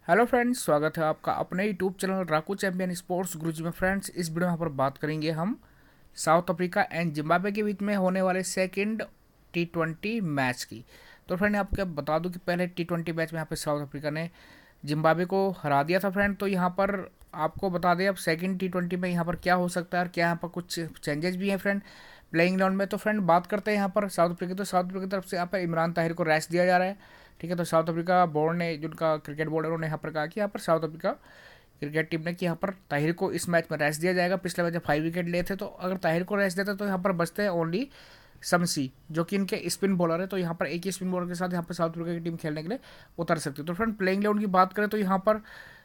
Hello friends, स्वागत है आपका अपने यूट्यूब चैनल राकू चैंपियन स्पोर्ट्स गुरुजी में। फ्रेंड्स, इस वीडियो में यहाँ पर बात करेंगे हम साउथ अफ्रीका एंड जिम्बाब्वे के बीच में होने वाले सेकंड टी20 मैच की। तो फ्रेंड, आपको बता दूं कि पहले टी20 मैच में यहाँ पर साउथ अफ्रीका ने जिम्बाब्वे को हरा दिया था फ्रेंड। तो यहाँ पर आपको बता दें अब सेकंड टी20 में यहाँ पर क्या हो सकता है और क्या यहाँ पर कुछ चेंजेस भी हैं फ्रेंड प्लेइंग ग्राउंड में। तो फ्रेंड, बात करते हैं यहाँ पर साउथ अफ्रीका। तो साउथ अफ्रीका की तरफ से यहाँ पर इमरान ताहिर को रेस्ट दिया जा रहा है। ठीक है, तो साउथ अफ्रीका बोर्ड ने, जो उनका क्रिकेट बोर्ड है, उन्होंने यहाँ पर कहा कि यहाँ पर साउथ अफ्रीका क्रिकेट टीम ने कि यहाँ पर ताहिर को इस मैच में रेस्ट दिया जाएगा। पिछले मैच में 5 विकेट लिए थे, तो अगर ताहिर को रेस्ट देते तो यहाँ पर बचते हैं ओनली शमसी, जो कि इनके स्पिन बॉलर है। तो यहाँ पर एक ही स्पिन बॉलर के साथ यहाँ पर साउथ अफ्रीका की टीम खेलने के लिए उतर सकती है। तो फ्रेंड, प्लेइंग इलेवन की बात करें तो यहाँ पर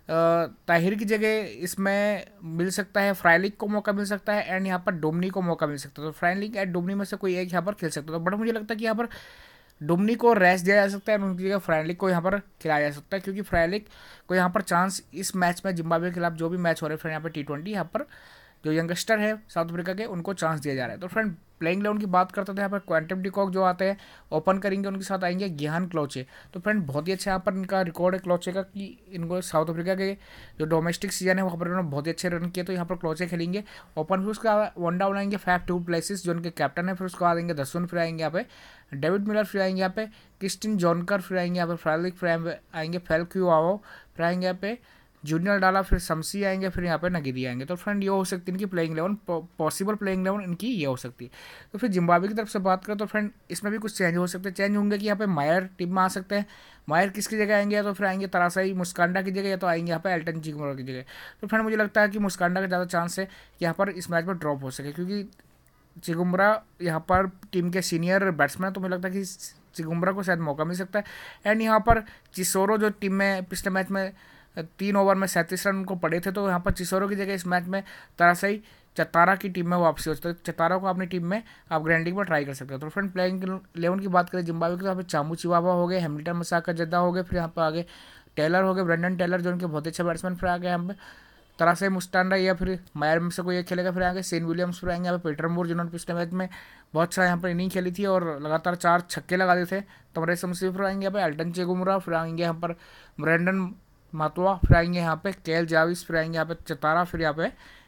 ताहिर की जगह इसमें मिल सकता है फ्राइलिक को मौका मिल सकता है एंड यहाँ पर डोमनी को मौका मिल सकता है। तो फ्राइलिक एंड डोमनी में से कोई एक यहाँ पर खेल सकता है। तो बट मुझे लगता है कि यहाँ पर डुमनी को रेस्ट दिया जा सकता है और उनकी जगह फ्राइलिक को यहाँ पर खिलाया जा सकता है, क्योंकि फ्राइलिक को यहाँ पर चांस इस मैच में जिम्बाब्वे के खिलाफ जो भी मैच हो रहे हैं फ्रेंड यहाँ पर टी20, यहाँ पर जो यंगस्टर है साउथ अफ्रीका के, उनको चांस दिया जा रहा है। तो फ्रेंड, प्लेइंग इलेवन की बात करते थे, यहाँ पर क्वांटम डिकॉक जो आते हैं ओपन करेंगे, उनके साथ आएंगे गिहान क्लोचे। तो फ्रेंड, बहुत ही अच्छा यहाँ पर इनका रिकॉर्ड है क्लोचे का कि इनको साउथ अफ्रीका के जो डोमेस्टिक सीजन है वहाँ पर उन्होंने बहुत ही अच्छे रन किए। तो यहाँ पर क्लोचे खेलेंगे ओपन। फिर उसका वन डाउन आएंगे फैफ टू प्लेसिस, जो उनके कैप्टन है। फिर उसको आ देंगे दसुन, फिर आएंगे यहाँ पे डेविड मिलर, फिर आएंगे यहाँ पे क्रिस्टिन जॉनकर, फिर आएंगे यहाँ पे फ्राइलिक, फिर आएंगे फेल्क्यू आवो, फिर आएंगे यहाँ पे जूनियर डाला, फिर शमसी आएंगे, फिर यहाँ पे नगीदी आएंगे। तो फ्रेंड, ये हो सकती है इनकी playing eleven, possible playing eleven इनकी ये हो सकती है। तो फिर जिम्बाब्वे की तरफ से बात करें तो फ्रेंड, इसमें भी कुछ चेंज हो सकते हैं। चेंज होंगे कि यहाँ पे मायर टीम में आ सकते हैं। मायर किसकी जगह आएंगे? या तो फिर आएंगे तरासाई मुस्कांडा की जगह, या तो आएंगे यहाँ पे एल्टन चिगमोरा की जगह। तो फ्रेंड, मुझे लगता है कि मुस्कांडा का ज़्यादा चांस है कि यहाँ पर इस मैच में ड्रॉप हो सके, क्योंकि चिगुम्बरा यहाँ पर टीम के सीनियर बैट्समैन है। तो मुझे लगता है कि चिगुम्बरा को शायद मौका मिल सकता है। एंड यहाँ पर चिसोरो, जो टीम में पिछले मैच में 3 ओवर में 37 रन को पड़े थे, तो यहाँ पर चिसोरो की जगह इस मैच में तरासई चतारा की टीम में वापसी हो सकती है। चतारा को अपनी टीम में आप ग्रैंडिंग में ट्राई कर सकते हो। तो फ्रेंड, प्लेइंग इलेवन की बात करें जिम्बाब्वे की, तो यहाँ पे चामू चिवावा हो गए, हैमिल्टन मसाका जद्दा हो गए, फिर यहाँ पर आगे टेलर हो गए, ब्रेंडन टेलर, जो उनके बहुत अच्छे बैट्समैन। फिर आगे यहाँ पे तरासई मुस्टांडा या फिर मायर में से कोई एक खेलेगा। फिर आगे सेन विलियम्स, फिर आएंगे यहाँ पे पीटर मूर, जिन्होंने पिछले मैच में बहुत अच्छा यहाँ पर इनिंग खेली थी और लगातार 4 छक्के लगा दिए थे। तो हमारे समसी फिर आएंगे यहाँ पे अल्टन चेगुमरा, फिर आएंगे यहाँ पर ब्रेंडन मातुआ, फिर आएंगे यहाँ पे केल जाविस, फिर आएंगे यहाँ पे चतारा, फिर यहाँ पे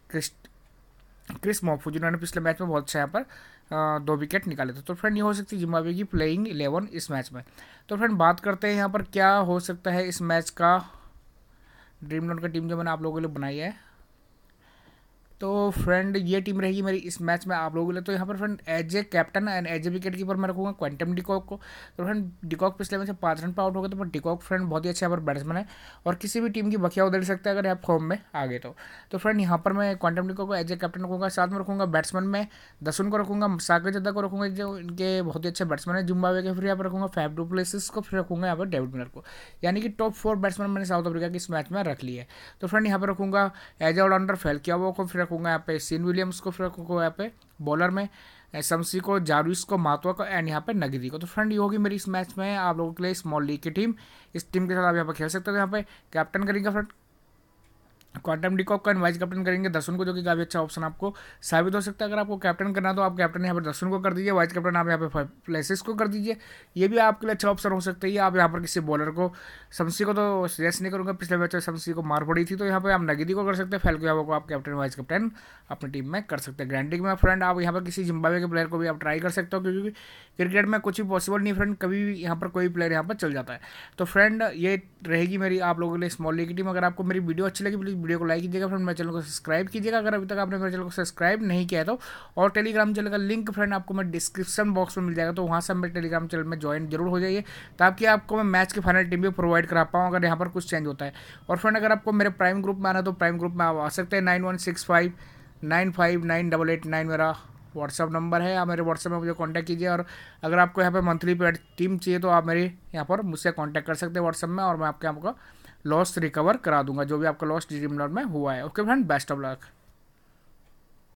क्रिस मोफू, जिन्होंने पिछले मैच में बहुत अच्छा यहाँ पर 2 विकेट निकाले थे। तो फ्रेंड, ये हो सकती है जिम्बाब्वे की प्लेइंग इलेवन इस मैच में। तो फ्रेंड, बात करते हैं यहाँ पर क्या हो सकता है इस मैच का ड्रीम इलेवन का टीम जो मैंने आप लोगों के लिए बनाई है। तो फ्रेंड, ये टीम रहेगी मेरी इस मैच में आप लोगों के लिए। तो यहाँ पर friend, as a captain and as a wicket keeper मैं रखूँगा क्वांटम डिकॉक को। तो फ्रेंड, डिकॉक पिछले मैच से 5 रन पर आउट हो गए, तो डिकॉक फ्रेंड बहुत ही अच्छा यहाँ पर बैट्समैन है और किसी भी टीम की बखिया उधेड़ सकता है अगर आप फॉर्म में आ गए तो फ्रेंड, यहाँ पर मैं क्वांटम डिकॉक को एज ए कैप्टन रखूँगा। साथ में रखूँगा बैट्समैन में दसुन को रखूँगा, सागर जद्दा को रखूँगा, जो इनके बहुत ही अच्छे बैट्समैन है जिम्बाब्वे के। फिर यहाँ पर रखूँगा फैफ डू प्लेसिस को, फिर रखूँगा यहाँ पर डेविड मिलर को। यानी कि टॉप 4 बैट्समैन मैंने साउथ अफ्रीका की इस मैच में रख ली है। तो फ्रेंड, यहाँ पर रखूँगा एज ऑलराउंडर फेल्कियावो को, फिर रखूँगा यहाँ पे सीन विलियम्स को, फिर रखूँगा यहाँ पे बॉलर में शमसी को, जारविस को, मातुआ को एंड यहाँ पे नगीदी को। तो फ्रेंड, ये होगी मेरी इस मैच में आप लोगों के लिए स्मॉल लीग की टीम। इस टीम के साथ आप यहाँ पर खेल सकते हो। यहाँ पे कैप्टन करेंगे फ्रेंड क्वांटम डिकॉक का, वाइस कैप्टन करेंगे दसुन को, जो कि काफ़ी अच्छा ऑप्शन आपको साबित हो सकता है। अगर आपको कैप्टन करना तो आप कैप्टन यहाँ पर दसुन को कर दीजिए, वाइस कैप्टन आप यहाँ पे प्लेसिस को कर दीजिए। ये भी आपके लिए अच्छा ऑप्शन हो सकता है। आप यहाँ पर किसी बॉलर को, शमसी को तो सजेस्ट नहीं करूँगा, पिछले मैच में शमसी को मार पड़ी थी, तो यहाँ पर आप नगीदी को कर सकते हैं, फैल्कियावो को आप कैप्टन वाइस कैप्टन अपनी टीम में कर सकते हैं। ग्रैंडिंग में फ्रेंड, आप यहाँ पर किसी जिम्बाब्वे के प्लेयर को भी आप ट्राई कर सकते हो, क्योंकि क्रिकेट में कुछ भी पॉसिबल नहीं फ्रेंड, कभी भी यहाँ पर कोई प्लेयर यहाँ पर चल जाता है। तो फ्रेंड, ये रहेगी मेरी आप लोगों के लिए स्मॉल लीग की टीम। अगर आपको मेरी वीडियो अच्छी लगी प्लीज़ वीडियो को लाइक कीजिएगा फ्रेंड, मेरे चैनल को सब्सक्राइब कीजिएगा अगर अभी तक आपने मेरे चैनल को सब्सक्राइब नहीं किया है तो। और टेलीग्राम चैनल का लिंक फ्रेंड आपको मैं डिस्क्रिप्शन बॉक्स में मिल जाएगा, तो वहाँ से मेरे टेलीग्राम चैनल में ज्वाइन जरूर हो जाइए, ताकि आपको मैं मैच की फाइनल टीम भी प्रोवाइड करा पाऊँ अगर यहाँ पर कुछ चेंज होता है। और फ्रेंड, अगर आपको मेरे प्राइम ग्रुप में आना तो प्राइम ग्रुप में आप आ सकते हैं। 9165959889 मेरा व्हाट्सअप नंबर है। आप मेरे व्हाट्सअप में मुझे कांटेक्ट कीजिए। और अगर आपको यहाँ पे मंथली पेड टीम चाहिए तो आप मेरे यहाँ पर मुझसे कांटेक्ट कर सकते हैं व्हाट्सअप में, और मैं आपका लॉस रिकवर करा दूंगा, जो भी आपका लॉस ड्रीम इलेवन में हुआ है। Okay friend, best of luck.